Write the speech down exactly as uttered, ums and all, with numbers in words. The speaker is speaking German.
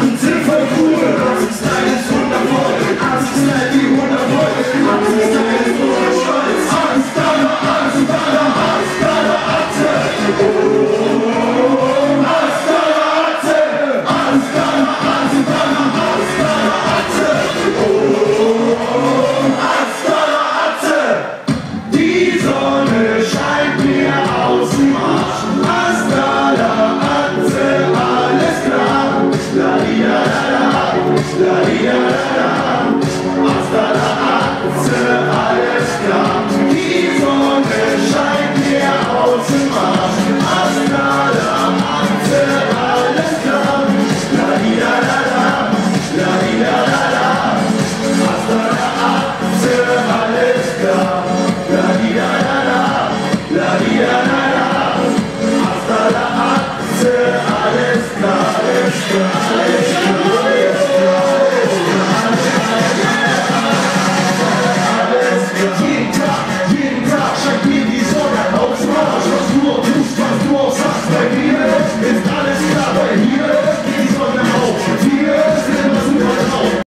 sind voll cool. Style ist wundervoll, Style wie wundervoll. Style ist so stolz. Hardstyle, Hardstyle, Hardstyle, Atze. Oh, Hardstyle, Atze. Hardstyle, Hardstyle, Hardstyle, Atze. Oh, Hardstyle, Atze. Die Sonne scheint mir aus dem Arsch. Hardstyle, Atze, alles klar. La di da da da, la di da da da.